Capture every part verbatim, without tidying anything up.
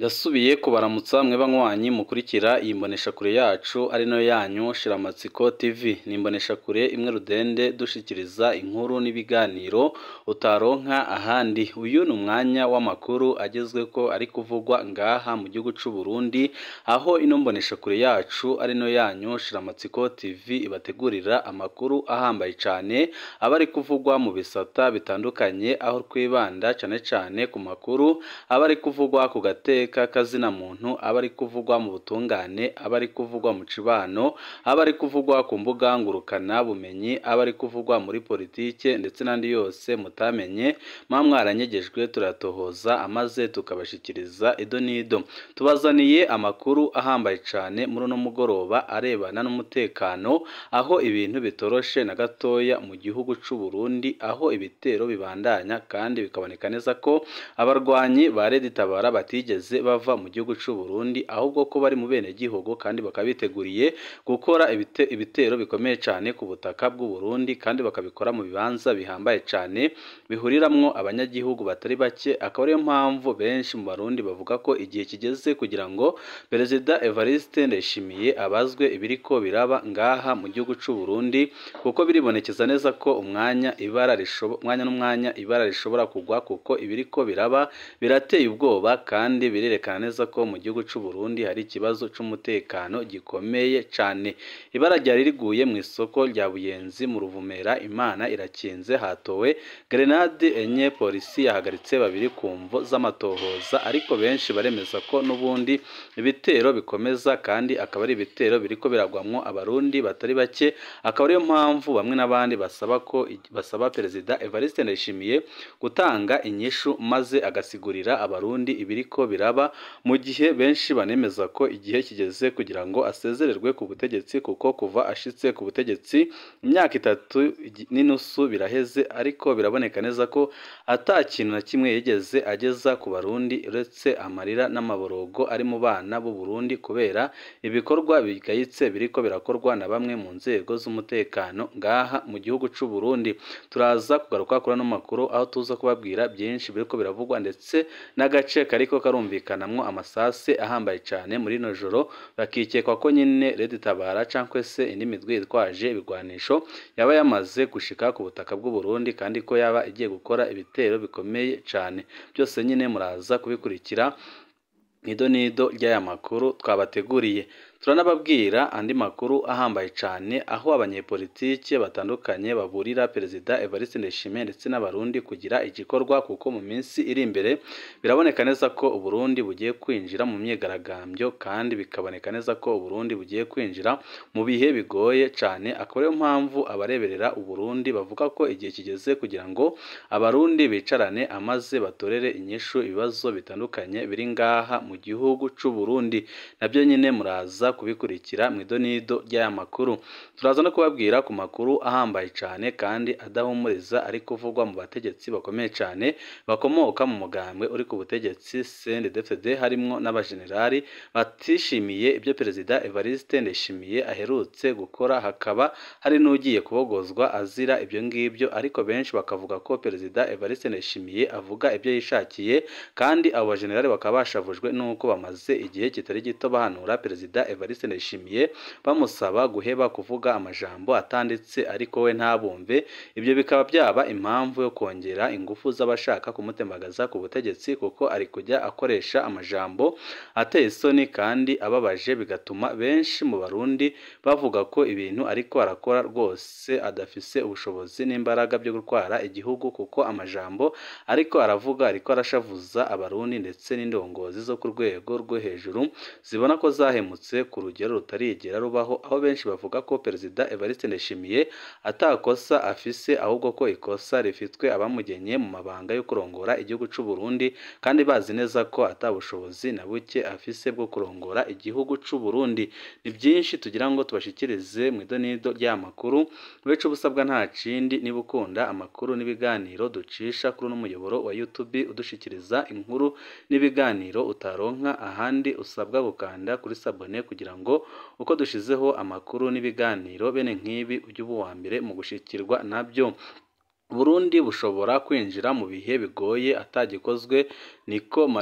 Ndasubiye kubaramutsa mwe banywanyi mukurikira iyi mboneshakure yacu ari nayo yanyu Shiramatsiko T V. Ni imboneshakure imwe rudende dushikiriza inkuru n'ibiganiro utaronka ahandi. Uyu ni umwanya w'amakuru agezweko ari kuvugwa ngaha mu gihugu c'u Burundi, aho ino mboneshakure yacu ari nayo yanyu Shiramatsiko T V ibategurira amakuru ahambaye cane aba ari kuvugwa mu bisata bitandukanye, aho twibanda cane cane ku makuru aba ari kuvugwa ku gate kazina muntu, aba ari kuvugwa mu butungane, aba ari kuvugwa mu cibano, aba ari kuvugwa ku mbuga ngurukana bumenyi, aba ari kuvugwa muri politike ndetse n'andi yose mutamenye mwamwaranyegejwe turatohoza amaze tukabashikiriza ido nido. Tubazaniye amakuru ahambaye cane muri no mugoroba arebana n'umutekano, aho ibintu bitoroshe na gatoya mu gihugu c'u Burundi, aho ibitero bibandanya kandi bikaboneka neza ko abarwanyi bareditabara batigeze bava mu gihugu c'u Burundi, ahubwo ko bari mu bene gihugu kandi bakabiteguriye gukora ibite, ibitero bikomeye cane ku butaka bw'u Burundi, kandi bakabikora mu bibanza bihambaye cane bihuriramwo abanyagihugu batari bake. Akaba ariyo mpamvu benshi mu Barundi bavuga ko igihe kigeze kugira ngo Perezida Evariste Ndayishimiye abazwe ibiriko biraba ngaha mu gihugu c'u Burundi, kuko biribonekeza neza ko umwanya ibara rishobo umwanya n'umwanya ibara rishobora kugwa, kuko ibiriko biraba birateye ubwoba kandi birerekana neza ko mu gihugu c'u Burundi hari ikibazo c'umutekano gikomeye cane. Ibara ryari riguye mu isoko rya Buyenzi mu Ruvumera, Imana irakinze, hatowe grenade enye, polisi yahagaritse babiri kumvo z'amatohoza, ariko benshi baremeza ko n'ubundi ibitero bikomeza kandi akaba ari ibitero biriko biragwamwo abarundi batari bake. Akaba ariyo mpamvu bamwe n'abandi basaba ko basaba Perezida Evariste Ndayishimiye gutanga inyishu maze agasigurira abarundi ibiriko biraba, mu gihe benshi banemeza ko igihe kigeze kugira ngo asezererwe ku butegetsi, kuko kuva ashitse ku butegetsi imyaka itatu n'inusu biraheze, ariko biraboneka neza ko ata kintu na kimwe yigeze ageza ku barundi uretse amarira n'amaborogo ari mu bana b'u Burundi, kubera ibikorwa bigayitse biriko birakorwa na bamwe mu nzego z'umutekano ngaha mu gihugu c'u Burundi. Turaza kugaruka kuri ano makuru, aho tuza kubabwira byinshi biriko biravugwa, ndetse n'agace kariko karumvikanamwo amasase ahambaye cane muri no joro, bakikekwa ko nyine reditabara cankwe se indi midwi yitwaje ibigwanisho yaba yamaze gushika ku butaka bw'u Burundi, kandi ko yaba igiye gukora ibitero bikomeye cane. Byose nyine muraza kubikurikira nido nido ry'aya makuru twabateguriye. Turanababwira andi makuru ahambaye cane, aho abanyepolitike batandukanye baburira Perezida Evariste Ndayishimiye ndetse n'abarundi kugira igikorwa, kuko mu minsi iri imbere biraboneka neza ko u Burundi bugiye kwinjira mu myegaragambyo, kandi bikaboneka neza ko u Burundi bugiye kwinjira mu bihe bigoye cane. Akaba ariyo mpamvu abareberera u Burundi bavuga ko igihe kigeze kugira ngo abarundi bicarane amaze batorere inyishu ibibazo bitandukanye biri ngaha mu gihugu c'u Burundi. Nabyo nyine muraza kubikurikira mwido nido ry'aya makuru. Turaza no kubabwira ku makuru ahambaye cane kandi adahumuriza ari kuvugwa mu bategetsi bakomeye cane bakomoka mu mugambwe uri ku butegetsi C N D D F D, harimwo n'abajenerali batishimiye ibyo Perezida Evariste Ndayishimiye aherutse gukora, hakaba hari n'ugiye kubogozwa azira ibyo ngibyo, ariko benshi bakavuga ko Perezida Evariste Ndayishimiye avuga ibyo yishakiye, kandi abo bajenerali bakaba bashavujwe nuko bamaze igihe kitari gito bahanura Perezida Evariste Ndayishimiye bamusaba guheba kuvuga amajambo atanditse, ariko we ntabumve. Ibyo bikaba byaba impamvu yo kongera ingufu z'abashaka kumutembagaza ku butegetsi, kuko ari kujya akoresha amajambo ateye isoni kandi ababaje, bigatuma benshi mu Barundi bavuga ko ibintu ariko arakora rwose adafise ubushobozi n'imbaraga byo gutwara igihugu, kuko amajambo ariko aravuga ariko arashavuza abarundi ndetse n'indongozi zo ku rwego rwo hejuru zibona ko zahemutse ku rugero rutarigera rubaho, aho benshi bavuga ko Perezida Evariste Ndayishimiye atakosa afise, ahubwo ko ikosa rifitwe abamugenye mu mabanga yo kurongora igihugu c'u Burundi, kandi bazi neza ko atabushobozi na buke afise bwo kurongora igihugu c'u Burundi. Ni byinshi tugira ngo tubashikirize mwido nido ry'aya makuru. Weco busabwa nta cindi, niba ukunda amakuru n'ibiganiro ducisha kuri no muyoboro wa YouTube udushikiriza inkuru n'ibiganiro utaronka ahandi, usabwa gukanda kuri sabone kugira ngo uko dushizeho amakuru n'ibiganiro bene nk'ibi ujye uba uwa mbere mu gushikirwa nabyo. Burundi bushobora kwinjira mu bihe bigoye atagikozwe, niko Mari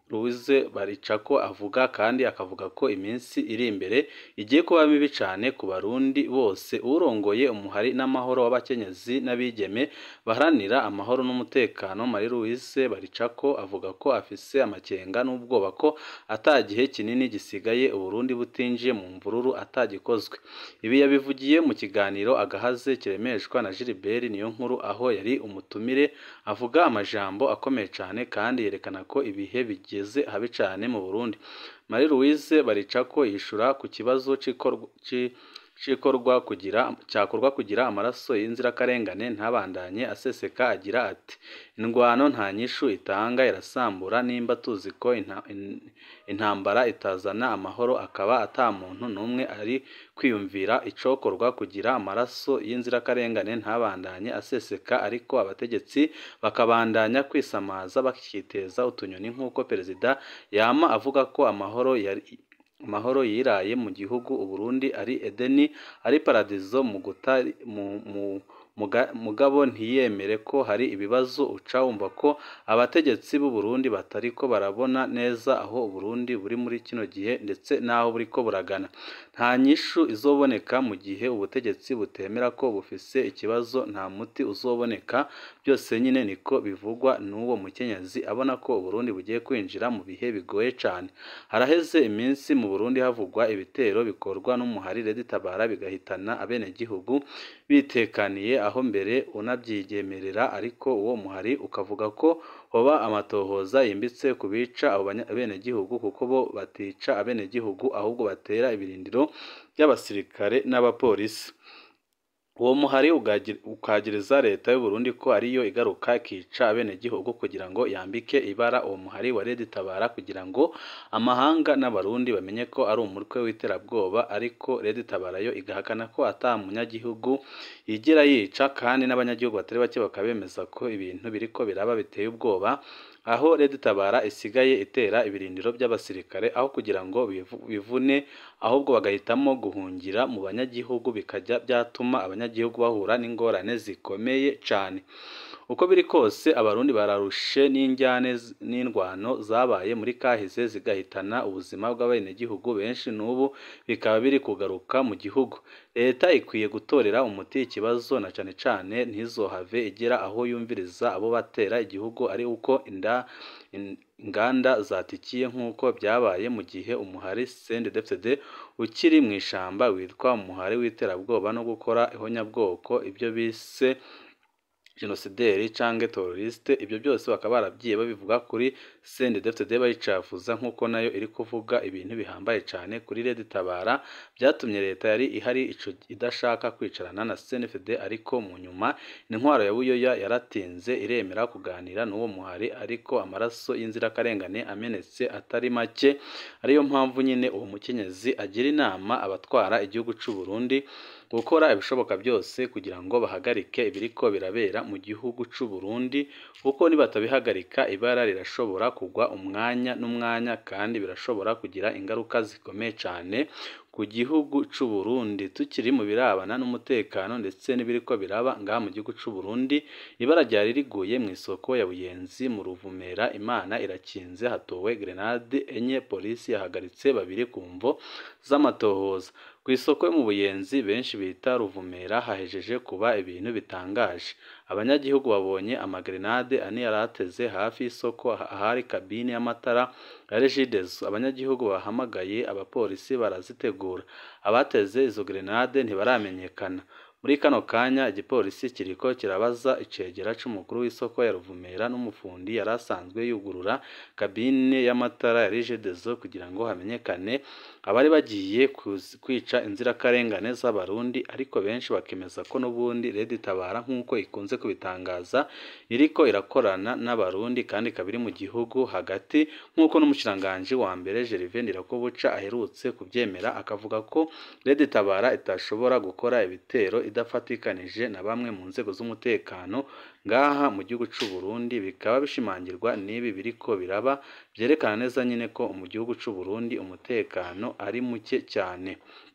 Louise Baricako avuga kandi akavuga ko iminsi iri imbere igiye kuba mibi cyane ku barundi bose. Urongoye umuhari n'amahoro w'abakenyezi n'abigeme baharanira amahoro n'umutekano Marie Louise Baricako avuga ko afise amakenga n'ubwoba ko atagihe kinini gisigaye Uburundi butinjiye mu mvururu atagikozwe. Ibi yabivugiye mu kiganiro agahaze kiremeshwa na Gilbert Niyonkuru aho yari umutumire, avuga amajambo akomeye cyane kandi yerekana ko ibihe bigiye habi cyane mu Burundi. Marie Louise Baricako yishura ku kibazo cikorwa kugira cyakorwa kugira amaraso y'inzirakarengane ntabandanye aseseka, agira ati indwano nta nyishu itanga irasambura, nimba tuzi ko intambara itazana amahoro akaba ata muntu numwe ari kwiyumvira icokorwa kugira amaraso y'inzirakarengane ntabandanye aseseka, ariko abategetsi bakabandanya kwisamaza bakiteza utunyoni nk'uko perezida yama avuga ko amahoro yari amahoro yiraye mu gihugu Uburundi ari Edeni, ari paradizo mu gutari mu, mu mugabo ntiyemere ko hari ibibazo. Uca wumva ko abategetsi b'u Burundi batariko barabona neza aho Burundi buri muri kino gihe ndetse naho buriko buragana. Nta nyishu izoboneka mu gihe ubutegetsi butemera ko bufise ikibazo, nta muti uzoboneka. Byose nyine niko bivugwa n'uwo mukenyezi abona ko Burundi bugiye kwinjira mu bihe bigoye cyane. Haraheze iminsi mu Burundi havugwa ibitero bikorwa n'umuhari Red Tabara bigahitana abene gihugu bitekaniye, aho mbere unabyigemerera, ariko uwo muhari ukavuga ko hoba amatohoza yimbitse kubica abo bene gihugu kuko bo batica abene gihugu ahubwo batera ibirindiro by'abasirikare n'abapolisi. Uwo muhari ukagiriza leta y'u Burundi ko ariyo igaruka ikica abene gihugu kugira ngo yambike ibara uwo muhari wa Red Tabara kugira ngo amahanga n'abarundi bamenye ko ari umurwe w'iterabwoba, ariko Red Tabara yo igahakana ko ata munyagihugu yigira yica, kandi n'abanyagihugu batari bake bakabemeza ko ibintu biriko biraba biteye ubwoba, aho Red Tabara isigaye itera ibirindiro by'abasirikare aho kugira ngo bivune, ahubwo bagahitamo guhungira mu banyagihugu, bikajya byatuma abanyagihugu bahura n'ingorane zikomeye cyane. Uko biri kose abarundi bararushe n'injyane n'indwano zabaye muri kahise zigahitana ubuzima bw'abenegihugu benshi, n'ubu bikaba biri kugaruka mu gihugu. Leta ikwiye gutorera umuti ikibazo, na cyane cyane ntizohave igera aho yumviriza abo batera igihugu ari uko inda inganda zatikiye nk'uko byabaye mu gihe umuhari C N D D F D ukiri mu ishamba witwa umuhari w'iterabwoba no gukora ihonyabwoko, ibyo bise genocideri canke terroriste. Ibyo byose bakaba barabyiye babivuga kuri C N D D F D bayicafuza, nk'uko nayo iri kuvuga ibintu bihambaye cyane kuri Red Tabara, byatumye leta yari ihari ico idashaka kwicarana na C N F D, ariko mu nyuma intwaro ya Buyoya yaratinze iremera kuganira n'uwo muhari, ariko amaraso y'inzirakarengane amenetse atari make. Ariyo mpamvu nyine uwo mukenyezi agira inama abatwara igihugu c'u Burundi gukora ibishoboka byose kugira ngo bahagarike ibiriko birabera mu gihugu c'u Burundi, kuko nibatabihagarika ibara rirashobora kugwa umwanya n'umwanya, kandi birashobora kugira ingaruka zikomeye cyane ku gihugu c'u Burundi. Tukiri mu birabana n'umutekano ndetse n'ibiriko biraba ngaha mu gihugu c'u Burundi, ibara ryari riguye mu isoko ya Buyenzi mu Ruvumera, Imana irakinze, hatowe grenade enye, polisi yahagaritse babiri ku mvo z'amatohoza. Ku isoko yo mu Buyenzi benshi bita Ruvumera hahejeje kuba ibintu bitangaje. Abanyagihugu babonye amagrenade ane yarateze hafi y'isoko ahari kabine y'amatara ya Regideso. Abanyagihugu bahamagaye abapolisi barazitegura, abateze izo grenade ntibaramenyekana. Muri kano kanya igipolisi kiriko kirabaza icegera c'umukuru w'isoko ya Ruvumera n'umufundi yarasanzwe yugurura kabine y'amatara ya Regideso kugira ngo hamenyekane abari bagiye kwica inzirakarengane z'abarundi, ariko benshi bakemeza ko n'ubundi Red Tabara nk'uko ikunze kubitangaza iriko irakorana n'abarundi kandi kabiri mu gihugu hagati, nk'uko n'umushiranganje wa mbere Gervais Ndirakobuca aherutse kubyemera, akavuga ko Red Tabara itashobora gukora ibitero idafatikanije na bamwe mu nzego z'umutekano ngaha mu gihugu c'u Burundi. Bikaba bishimangirwa n'ibi biriko biraba, byerekana neza nyine ko mu gihugu c'u Burundi umutekano ari muke cyane.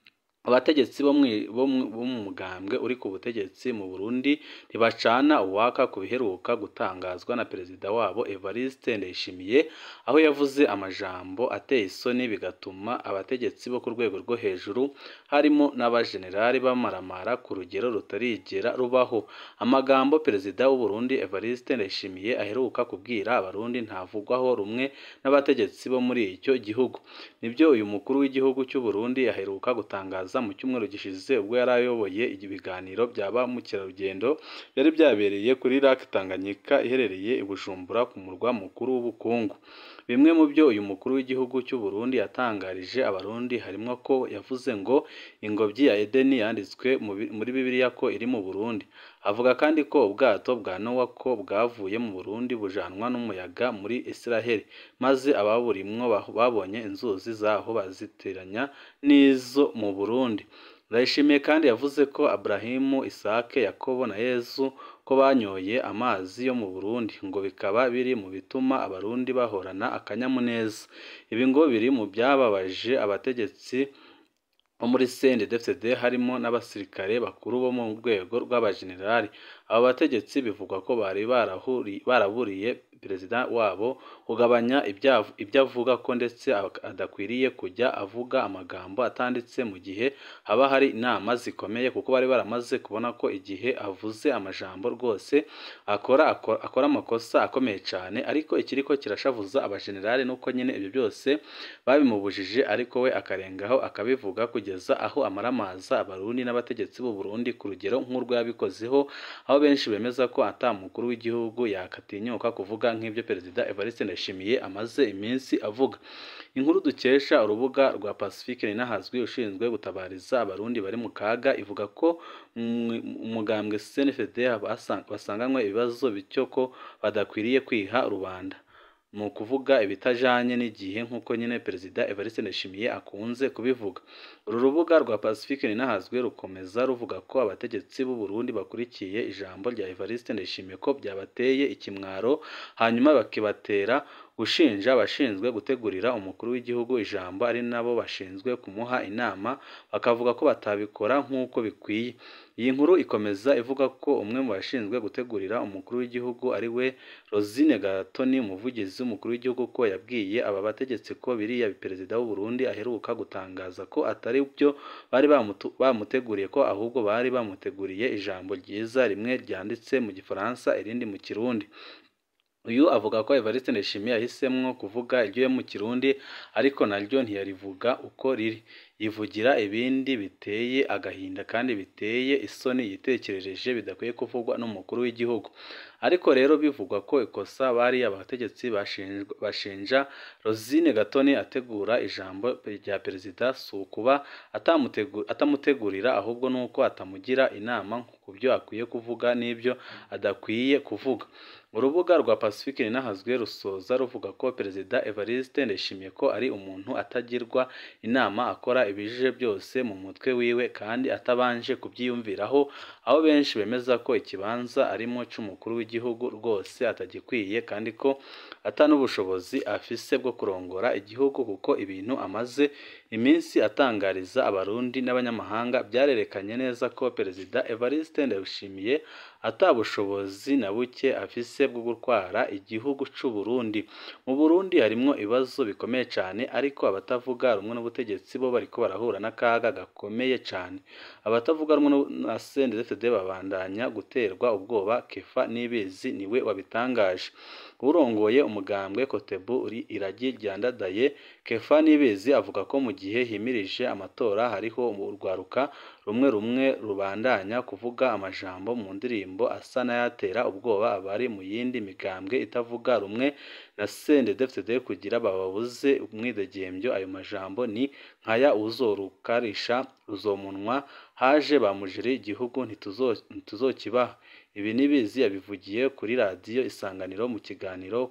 abategetsi bo mu mugambwe uri ku butegetsi mu Burundi ntibacana uwaka ku biheruka gutangazwa na perezida wabo Evariste Ndayishimiye aho yavuze amajambo ateye isoni bigatuma abategetsi bo ku rwego rwo hejuru harimo n'abajenerali bamaramara ku rugero rutarigera rubaho. Amagambo perezida w'u Burundi Evariste Ndayishimiye aheruka kubwira abarundi ntavugwaho rumwe n'abategetsi bo muri icyo gihugu. Nibyo uyu mukuru w'igihugu cy'u Burundi aheruka gutangaza mu cyumweru gishize ubwo yari ayoboye ibiganiro byaba mukerarugendo byari byabereye kuri Lake Tanganyika iherereye i Bujumbura ku murwa mukuru w'ubukungu. Bimwe mu byo uyu mukuru w'igihugu cy'u Burundi yatangarije abarundi harimo ko yavuze ngo ingobyi ya Edeni yanditswe muri Bibiliya ko iri mu Burundi. Avuga kandi ko ubwato bwa Nowa ko bwavuye mu Burundi bujanwa n'umuyaga muri Israel maze ababurimwo babonye inzuzi zaho baziteranya n'izo mu Burundi. Ndayishimiye kandi yavuze ko Abrahimu, Isake, Yakobo na Yesu ko banyoye amazi yo mu Burundi ngo bikaba biri mu bituma abarundi bahorana akanyamuneza. Ibi ngo biri mu byababaje abategetsi bo muri C N D D F D harimo n'abasirikare bakuru bo mu rwego rw'abajenerali. Abo bategetsi bivugwa ko bari baraburiye perezida wabo kugabanya ibyo avuga ko ndetse adakwiriye kujya avuga amagambo atanditse mu gihe haba hari inama zikomeye kuko bari baramaze kubona ko igihe avuze amajambo rwose akora akora amakosa akomeye cyane. Ariko ikiriko kirashavuza abajenerali nuko nyine ibyo byose babimubujije ariko we akarengaho akabivuga kugeza aho amaramaza abarundi n'abategetsi b'u Burundi ku rugero nk'urwo yabikozeho, aho benshi bemeza ko atamukuru w'igihugu yakatinyuka kuvuga nk'ibyo perezida Evariste Ndayishimiye amaze iminsi avuga. Inkuru dukesha urubuga rwa Pacifique Ninahazwi ushinzwe gutabariza abarundi bari mu kaga ivuga ko umugambwe C N D D basanganywe ibibazo bityo ko badakwiriye kwiha rubanda mu kuvuga ibitajanye n'igihe nk'uko nyine perezida Evariste Ndayishimiye akunze kubivuga. Uru rubuga rwa Pacifique Ninahazwi rukomeza ruvuga ko abategetsi b'u Burundi bakurikiye ijambo rya Evariste Ndayishimiye ko byabateye ikimwaro hanyuma bakibatera gushinja abashinzwe gutegurira umukuru w'igihugu ijambo ari nabo bashinzwe kumuha inama bakavuga ko batabikora nk'uko bikwiye. Iyi nkuru ikomeza ivuga ko umwe mu bashinzwe gutegurira umukuru w'igihugu ari we Rosine Gatoni umuvugizi w'umukuru w'igihugu ko yabwiye aba bategetsi ko biriya perezida w'u Burundi aheruka gutangaza ko atari byo bari bamuteguriye ko ahubwo bari bamuteguriye ijambo ryiza rimwe ryanditse mu Gifaransa irindi mu Kirundi. Uyu avuga ko Evariste Ndayishimiye yahisemwo kuvuga iryo mu Kirundi ariko naryo ntiyarivuga uko riri, yivugira ibindi biteye agahinda kandi biteye isoni yitekerereje bidakwiye kuvugwa n'umukuru w'igihugu. Ariko rero bivugwa ko ikosa bari abategetsi bashinja Rosine Gatoni ategura ijambo rya perezida sukuba atamutegurira ahubwo nuko atamugira inama ku byo akwiye kuvuga n'ibyo adakwiye kuvuga. Urubuga rwa Pacifique Ninahazwi rusoza ruvuga ko perezida Evariste Ndayishimiye ko ari umuntu atagirwa inama akora ibijije byose mu mutwe wiwe kandi atabanje kubyiyumviraho, aho benshi bemeza ko ikibanza arimo c'umukuru w'igihugu rwose atagikwiye kandi ko atanubushobozi afise bwo kurongora igihugu kuko ibintu amaze iminsi atangariza abarundi n'abanyamahanga byarerekanye neza ko perezida Evariste Ndayishimiye atabushobozi na buke afise bwo gutwara igihugu c'u Burundi. Mu Burundi harimo ibibazo bikomeye cyane ariko abatavuga rumwe n'ubutegetsi bo bariko barahura n'akaga gakomeye cyane. Abatavuga rumwe na C N D D F D babandanya guterwa ubwoba. Kefa Nibizi niwe wabitangaje. Urongoye umugambwe Kotebu uri iragi ryandadaye Kefa Nibizi avuga ko mu gihe himirije amatora hariho urwaruka rumwe rumwe rubandanya kuvuga amajambo mu ndirimbo asa n'ayatera ubwoba abari mu yindi migambwe itavuga rumwe na C N D D F D kugira bababuze umwidegembyo. Ayo majambo ni nkaya uzorukarisha uzomunwa haje bamujiri igihugu ntituzokibaha. Ibi Nibizi yabivugiye kuri radiyo Isanganiro mu kiganiro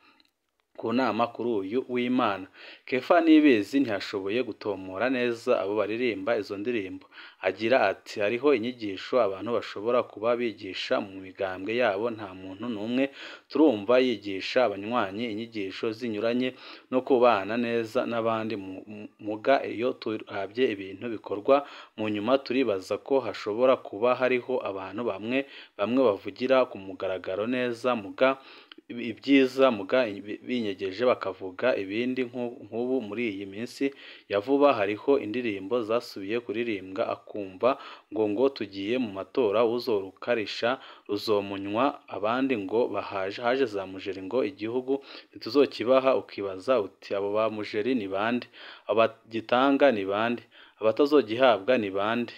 ku nama kuri uyu w'Imana. Kefa Nibizi ntiyashoboye gutomora neza abo baririmba izo ndirimbo agira ati hariho inyigisho abantu bashobora kuba bigisha mu migambwe yabo nta muntu n'umwe turumva yigisha abanywanyi inyigisho zinyuranye no kubana neza n'abandi muga iyo turabye ibintu bikorwa mu nyuma turibaza ko hashobora kuba hariho abantu bamwe bamwe bavugira ku mugaragaro neza muga ibyiza muga binyegeje bakavuga ibindi nk'ubu muri iyi minsi ya vuba hariho indirimbo zasubiye kuririmbwa akumva ngo ngo tugiye mu matora uzorukarisha ruzomunywa abandi ngo bahaje haje za mujeri ngo igihugu ntituzokibaha ukibaza uti abo ba mujeri ni bande abagitanga ni bande abatazogihabwa ni bande.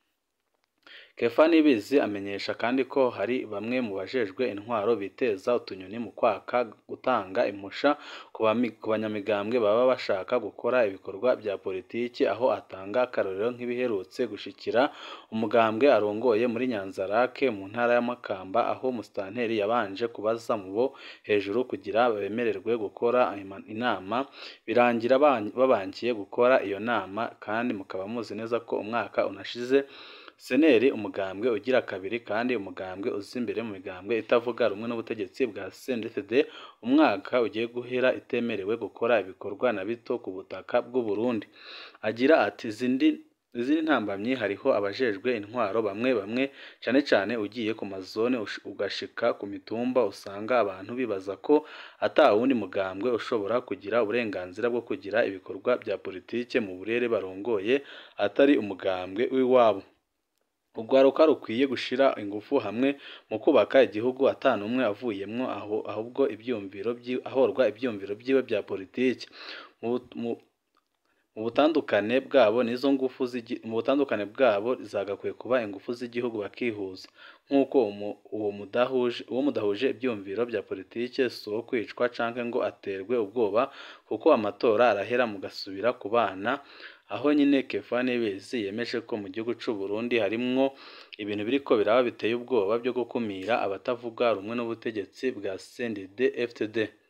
Kefa Nibizi amenyesha kandi ko hari bamwe mu bajejwe intwaro biteza utunyoni mu kwaka gutanga impusha ku banyamigambwe baba bashaka gukora ibikorwa bya politiki aho atanga akarorero nk'ibiherutse gushikira umugambwe arongoye muri Nyanzarake mu ntara ya Makamba aho Mustanteri yabanje kubaza mu bo hejuru kugira bemererwe gukora inama birangira babankiye gukora iyo nama kandi mukaba muzi neza ko umwaka unashize Seneri umugambwe ugira kabiri kandi umugambwe uzi imbere mu migambwe itavuga rumwe n'ubutegetsi bwa C N D D F umwaka ugiye guhera itemerewe gukora ibikorwa na bito ku butaka bw'u Burundi. Agira ati zindi izindi ntambamyi hariho abajejwe intwaro bamwe bamwe cyane cyane ugiye ku mazone ugashika ku mitumba usanga abantu bibaza ko ata wundi mugambwe ushobora kugira uburenganzira bwo kugira ibikorwa bya politike mu burere barongoye atari umugambwe w'iwabo. Ugwaruka rukwiye gushira ingufu hamwe mu kubaka igihugu atanu umwe avuyemwo aho ahubwo ibyumviro ahorwa ibyumviro byiwe bya politiki mu butandukane bwabo nizo ngufu mu butandukane bwabo zagakwiye kuba ingufu z'igihugu bakihuza nk'uko uwo mudahuje uwo mudahuje ibyumviro bya politiki so kwicwa canke ngo aterwe ubwoba kuko amatora arahera mugasubira kubana. Aho nyine Kefa Nibizi yemeje ko mu gihugu cy'u Burundi harimwo ibintu biriko biraba biteye ubwoba byo gukumira abatavuga rumwe n'ubutegetsi bwa C N D D F D.